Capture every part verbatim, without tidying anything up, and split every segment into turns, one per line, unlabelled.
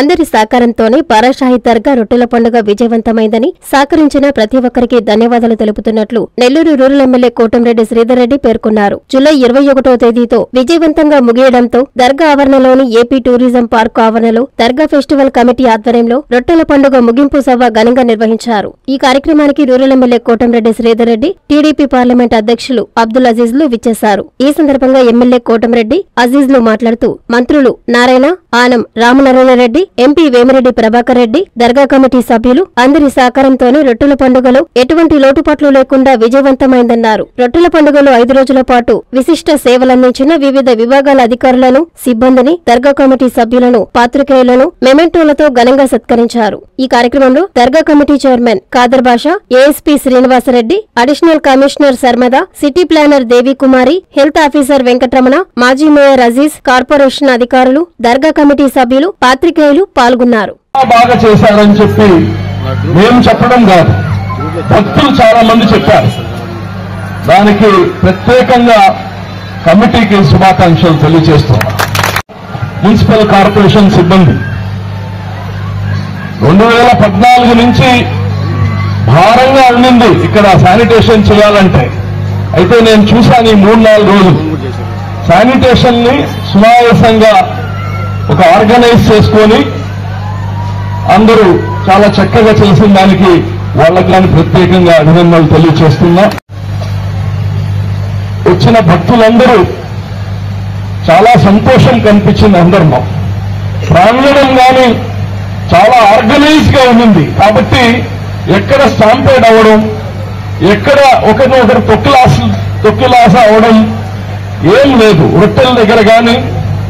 అందరి సహకారంతోనే బారాషాహి దర్గా రొట్టెల పండుగ విజయవంతమైందని సహకరించిన ప్రతి ఒక్కరికి ధన్యవాదాలు తెలుపుతున్నట్లు నెల్లూరు రూరల్ ఎమ్మెల్యే కోటంరెడ్డి శ్రీధర్ రెడ్డి పేర్కొన్నారు. జూలై ఇరవై ఒకటో తేదీతో విజయవంతంగా ముగియడంతో దర్గా ఆవరణలోని ఏపీ టూరిజం పార్కు ఆవరణలో దర్గా ఫెస్టివల్ కమిటీ ఆధ్వర్యంలో రొట్టెల పండుగ ముగింపు సభ ఘనంగా నిర్వహించారు. ఈ కార్యక్రమానికి rural MLA Kotamreddy Sridhar Reddy, TDP parliament అధ్యక్షులు అబ్దుల్ అజీజ్ లు విచ్చేశారు. ఈ సందర్భంగా ఎమ్మెల్యే కోటంరెడ్డి అజీజ్ లు మాట్లాడుతూ మంత్రులు నారాయణ, ఆనం రామనారాయణరెడ్డి, ఎంపీ వేమిరెడ్డి ప్రభాకర్ రెడ్డి, దర్గా కమిటీ సభ్యులు అందరి సహకారంతోనే రొట్టెల పండుగలో ఎటువంటి లోటుపాట్లు లేకుండా విజయవంతమైందన్నారు. రొట్టెల పండుగలో ఐదు రోజుల పాటు విశిష్ట సేవలందించిన వివిధ విభాగాల అధికారులను, సిబ్బందిని, దర్గా కమిటీ సభ్యులను, పాత్రికేయులను మెమెంటోలతో ఘనంగా సత్కరించారు. ఈ కార్యక్రమంలో దర్గా committee chairman Khader Basha, ASP Srinivasareddy, additional commissioner Sharmada, city planner Devikumari, health officer Venkataramana, మాజీ మేయర్ అజీజ్, కార్పొరేషన్ అధికారులు, దర్గా కమిటీ సభ్యులు, పాత్రికేయులు పాల్గొన్నారు.
బాగా చేశారని చెప్పి మేము చెప్పడం కాదు, భక్తులు చాలా మంది చెప్పారు. దానికి ప్రత్యేకంగా కమిటీకి శుభాకాంక్షలు తెలియజేస్తున్నాం. మున్సిపల్ కార్పొరేషన్ సిబ్బంది రెండు వేల పద్నాలుగు నుంచి భారంగా ఉండింది ఇక్కడ శానిటేషన్ చేయాలంటే. అయితే నేను చూశాను ఈ మూడు నాలుగు రోజులు శానిటేషన్ ని సునాయాసంగా ఒక ఆర్గనైజ్ చేసుకొని అందరూ చాలా చక్కగా చేసిన దానికి వాళ్ళకి కానీ ప్రత్యేకంగా అభినందనలు తెలియజేస్తున్నా. వచ్చిన భక్తులందరూ చాలా సంతోషం కనిపించింది. అందరం ప్రాంగణం కానీ చాలా ఆర్గనైజ్ గా ఉంది కాబట్టి ఎక్కడ స్టాంపేడ్ అవ్వడం, ఎక్కడ ఒకరినొకరు తొక్కిలాస తొక్కిలాస అవడం ఏం లేదు. రొట్టెల దగ్గర కానీ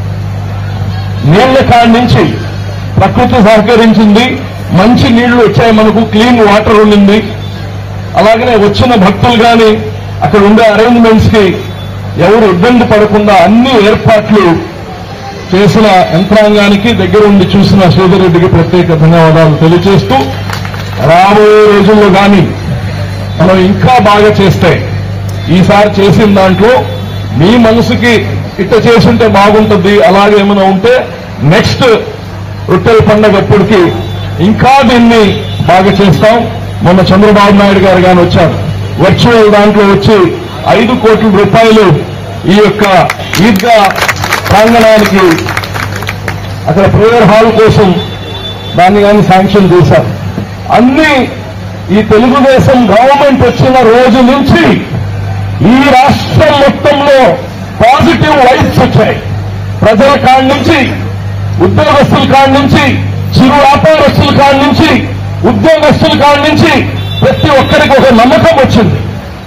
నీళ్ల కాడి నుంచి ప్రకృతి సహకరించింది, మంచి నీళ్లు వచ్చాయి, మనకు క్లీన్ వాటర్ ఉండింది. అలాగనే వచ్చిన భక్తులు కానీ అక్కడ ఉండే అరేంజ్మెంట్స్ కి ఎవరు ఇబ్బంది పడకుండా అన్ని ఏర్పాట్లు చేసిన యంత్రాంగానికి దగ్గర ఉండి చూసిన శ్రీధర్ రెడ్డికి ప్రత్యేక ధన్యవాదాలు తెలియజేస్తూ రాబోయే రోజుల్లో కానీ మనం ఇంకా బాగా చేస్తే ఈసారి చేసిన దాంట్లో మీ మనసుకి ఇట్ట చేసుంటే బాగుంటుంది అలాగే ఏమైనా ఉంటే నెక్స్ట్ రొట్టెల పండుగ అప్పటికి ఇంకా దీన్ని బాగా చేస్తాం. మొన్న చంద్రబాబు నాయుడు గారు కానీ వచ్చారు, వర్చువల్ దాంట్లో వచ్చి ఐదు కోట్ల రూపాయలు ఈ యొక్క ఈద్గా ప్రాంగణానికి అక్కడ ప్రేయర్ హాల్ కోసం దాన్ని కానీ శాంక్షన్ చేశారు. అన్ని ఈ తెలుగుదేశం గవర్నమెంట్ వచ్చిన రోజు నుంచి ఈ రాష్ట్రం మొత్తంలో పాజిటివ్ వైబ్స్ వచ్చాయి. ప్రజల కాడి నుంచి, ఉద్యోగస్తుల కాడి నుంచి, చిరు వ్యాపారస్తుల కాడి నుంచి, ఉద్యోగస్తుల కాడి నుంచి ప్రతి ఒక్కరికి ఒక నమ్మకం వచ్చింది.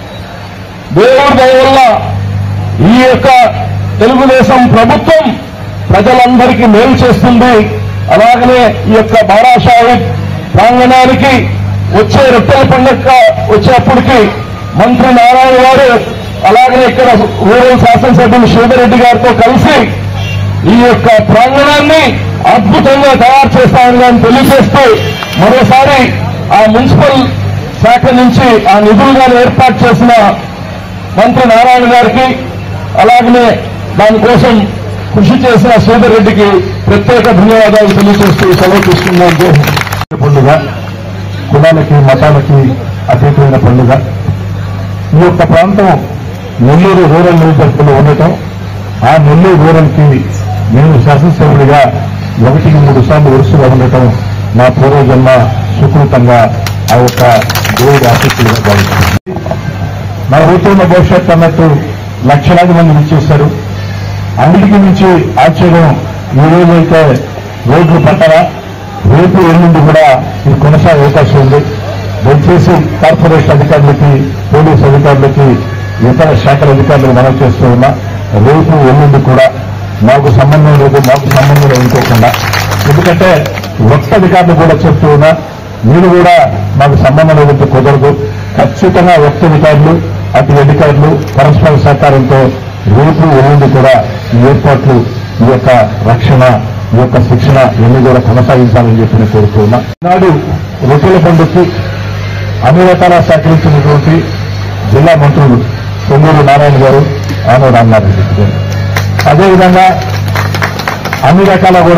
దేవుడి దయ వల్ల ఈ యొక్క తెలుగుదేశం ప్రభుత్వం ప్రజలందరికీ మేలు చేస్తుంది. అలాగనే ఈ యొక్క బారాషాహి ప్రాంగణానికి వచ్చే రొట్టెల పండుగ వచ్చేప్పటికి మంత్రి నారాయణ గారు అలాగనే ఇక్కడ రూరల్ శాసనసభ్యులు శ్రీధర్ రెడ్డి గారితో కలిసి ఈ యొక్క ప్రాంగణాన్ని అద్భుతంగా తయారు చేస్తామని తెలియజేస్తూ మరోసారి ఆ మున్సిపల్ శాఖ నుంచి ఆ నిధులుగాను ఏర్పాటు చేసిన మంత్రి నారాయణ గారికి అలాగనే దానికోసం కృషి చేసిన శ్రీధర్ రెడ్డికి ప్రత్యేక ధన్యవాదాలు తెలియజేస్తూ సెలవు తీసుకున్నాను. పండుగ కులాలకి మతాలకి అతీతమైన పండుగ. ఈ యొక్క ప్రాంతం నెల్లూరు రూరల్ నియోజకవర్గంలో ఉండటం, ఆ నెల్లూరు రూరల్కి నేను శాసనసభ్యుడిగా ఒకటికి మూడు సార్లు వరుసగా ఉండటం నా పూర్వజన్మ సుకృతంగా ఆ యొక్క దేవుడి ఆసక్తిగా భావిస్తుంది. నా ఊరుతున్న భవిష్యత్తు అన్నట్టు లక్షలాది మంది విచ్చేశారు. అన్నిటికీ నుంచి ఆశ్చర్యం, ఈ రోజైతే రోడ్లు పట్టరా, రేపు ఎల్లుండి కూడా ఇది కొనసాగే అవకాశం ఉంది. దయచేసి కార్పొరేషన్ అధికారులకి, పోలీసు అధికారులకి, ఇతర శాఖల అధికారులకు మనం చేస్తూ ఉన్నా, రేపు ఎల్లుండి కూడా మాకు సంబంధం లేదు, మాకు సంబంధం అనుకోకుండా, ఎందుకంటే ఒక్క అధికారులు కూడా చెప్తూ ఉన్నా, మీరు కూడా మాకు సంబంధం లేదంటే కుదరదు. ఖచ్చితంగా ఒక్క అధికారులు, అటు అధికారులు పరస్పర సహకారంతో రేపు ఎల్లుండి కూడా ఈ ఏర్పాట్లు, ఈ యొక్క రక్షణ, ఈ యొక్క శిక్షణ ఇవన్నీ కూడా కొనసాగించాలని చెప్పి నేను కోరుతూ ఉన్నా. ఈనాడు రొట్టెల పండుగకి అన్ని రకాల సహకరించినటువంటి జిల్లా మంత్రులు పొంగూరు నారాయణ గారు, ఆనవ రామనారాయణ రెడ్డి గారు, అదేవిధంగా అన్ని రకాల కూడా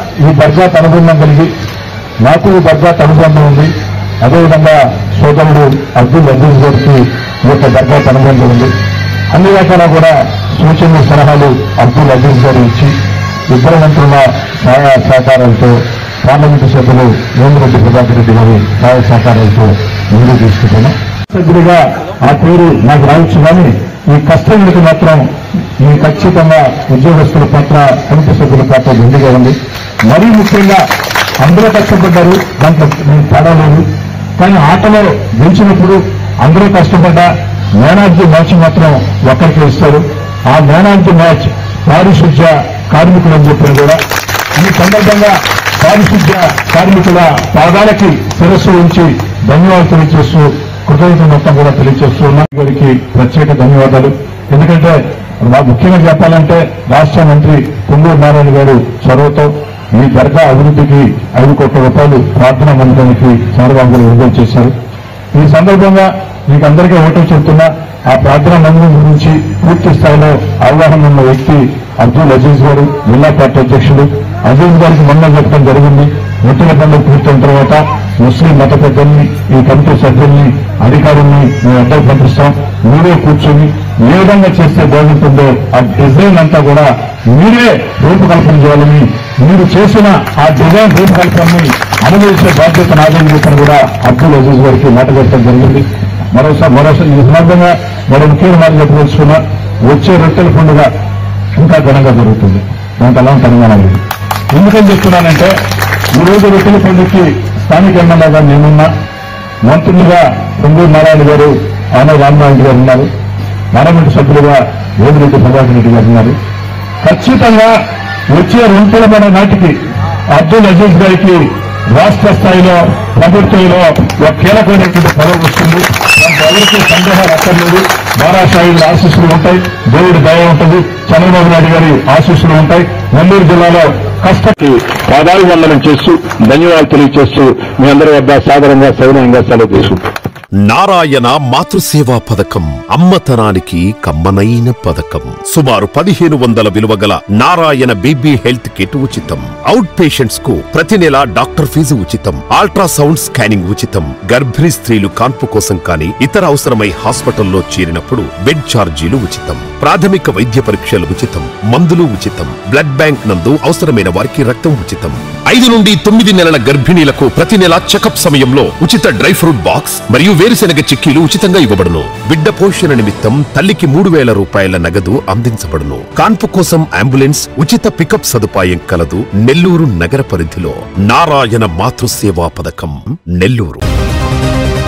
ఈ దర్గాకు అనుబంధం కలిగి నాకు ఈ దర్గాకు అనుబంధం ఉంది. అదేవిధంగా సోదరుడు అబ్దుల్ అజీజ్ గారికి ఈ యొక్క దర్గాకు అనుబంధం ఉంది. అన్ని రకాల కూడా సూచనలు సలహాలు అబ్దుల్ అజీజ్ గారు ఇచ్చి ఇద్దరు మంత్రుల సహాయ సహకారాలతో పార్లమెంటు సభ్యులు వేమిరెడ్డి ప్రభాకర్ రెడ్డి గారి సహాయ సహకారాలతో ముందుకు తీసుకుంటున్నాం. సభ్యుడిగా ఆ పేరు నాకు రావచ్చు కానీ ఈ కష్టముడికి మాత్రం ఈ ఖచ్చితంగా ఉద్యోగస్తుల పాత్ర కమిటీ సభ్యుల పాత్ర మెండుగా ఉంది. మరీ ముఖ్యంగా అందరూ కష్టపడ్డారు, దాంట్లో నేను తేడా లేదు. కానీ ఆటలో గెలిచినప్పుడు అందరూ కష్టపడ్డా మ్యాన్ ఆఫ్ ది మ్యాచ్ మాత్రం ఒక్కరికి ఇస్తారు. ఆ మ్యాన్ ఆఫ్ ది మ్యాచ్ పారిశుద్ధ్య కార్మికులు అని చెప్పిన కూడా ఈ సందర్భంగా పారిశుద్ధ్య కార్మికుల పాదాలకి శిరస్సు ఉంచి ధన్యవాదాలు తెలియజేస్తూ కృతజ్ఞత మొత్తం కూడా తెలియజేస్తూ ఉన్నా గారికి ప్రత్యేక ధన్యవాదాలు. ఎందుకంటే ముఖ్యంగా చెప్పాలంటే రాష్ట్ర మంత్రి పొంగూరు నారాయణ గారు చొరవతో ఈ దర్గా అభివృద్ధికి ఐదు కోట్ల రూపాయలు ప్రార్థనా మందిరానికి చంద్రబాబు గారు విడుదల చేశారు. ఈ సందర్భంగా మీకు అందరికీ ఓటు చెప్తున్నా ఆ ప్రార్థనా మందిరం గురించి పూర్తి స్థాయిలో అవగాహన ఉన్న వ్యక్తి అబ్దుల్ అజీజ్ గారు, జిల్లా పార్టీ అధ్యక్షుడు. అజీజ్ గారికి మొన్న చెప్పడం జరిగింది. ఒత్తిడి పండుగ పూర్తయిన తర్వాత ముస్లిం మత పెద్దల్ని, ఈ కమిటీ సభ్యుల్ని, అధికారుల్ని మేము అడ్డం పంపిస్తాం. మీరే కూర్చొని ఏ విధంగా చేస్తే బాగుంటుందో ఆ డిజైన్ అంతా కూడా మీరే రూపకల్పన చేయాలని, మీరు చేసిన ఆ డిజైన్ రూపకల్పనని అనుభవించే బాధ్యత నాదని చెప్పని కూడా అబ్దుల్ అజీజ్ గారికి మాట చెప్పడం జరిగింది. మరోసారి మరోసారి ఈ సందర్భంగా మరో ముఖ్యమైన మాట చెప్పదలుచుకున్నా, వచ్చే రొట్టెల పండుగ ఇంకా ఘనంగా జరుగుతుంది. దానికి అలాంటి అనుమానం లేదు. ఎందుకని చెప్తున్నానంటే ఈ రోజు రొట్టెల పండుగకి స్థానిక ఎమ్మెల్యేగా నేనున్నా, మంత్రులుగా పొంగూరు నారాయణ గారు, ఆన రామనాయుడు గారు ఉన్నారు, పార్లమెంటు సభ్యులుగా వేమిరెడ్డి ప్రభాకర్ రెడ్డి గారు ఉన్నారు. ఖచ్చితంగా వచ్చే రొట్టెల పండుగ నాటికి అబ్దుల్ అజీజ్ గారికి రాష్ట్ర స్థాయిలో ప్రభుత్వంలో ఒక కీలకమైనటువంటి పదవి వస్తుంది. దాంట్లో ఎవరికి సందేహాలు అక్కర్లేదు. బారాసాహిబుల ఆశీస్సులు ఉంటాయి, దేవుడి దయ ఉంటుంది, చంద్రబాబు నాయుడు గారి ఆశీస్సులు ఉంటాయి. నెల్లూరు జిల్లాలో కష్టకి పాదాలు వందనం చేస్తూ ధన్యవాదాలు తెలియజేస్తూ మీ అందరి వద్ద సాధారణంగా సౌనయంగా సెలవు తీసుకుంటాం.
నారాయణ మాతృసేవా పథకం అమ్మతనానికి కమ్మనైన పథకం. సుమారు పదిహేను వందల విలువ గల నారాయణ బీబీ హెల్త్ కిట్ ఉచితం. అవుట్ పేషెంట్స్ కు ప్రతి నెల డాక్టర్ ఫీజు ఉచితం. అల్ట్రాసౌండ్ స్కానింగ్ ఉచితం. గర్భిణీ స్త్రీలు కాన్పు కోసం కానీ ఇతర అవసరమై హాస్పిటల్లో చేరినప్పుడు బెడ్ ఛార్జీలు ఉచితం. ప్రాథమిక వైద్య పరీక్షలు ఉచితం. మందులు ఉచితం. బ్లడ్ బ్యాంక్ నందు అవసరమైన వారికి రక్తం ఉచితం. ఐదు నుండి తొమ్మిది నెలల గర్భిణీలకు ప్రతి నెల చెకప్ సమయంలో ఉచిత డ్రై ఫ్రూట్ బాక్స్ మరియు వేరుశెనగ చిక్కీలు ఉచితంగా ఇవ్వబడును. బిడ్డ పోషణ నిమిత్తం తల్లికి మూడు వేల రూపాయల నగదు అందించబడును. కాన్పు కోసం అంబులెన్స్ ఉచిత పికప్ సదుపాయం కలదు. నెల్లూరు నగర పరిధిలో నారాయణ మాతృసేవా పథకం నెల్లూరు.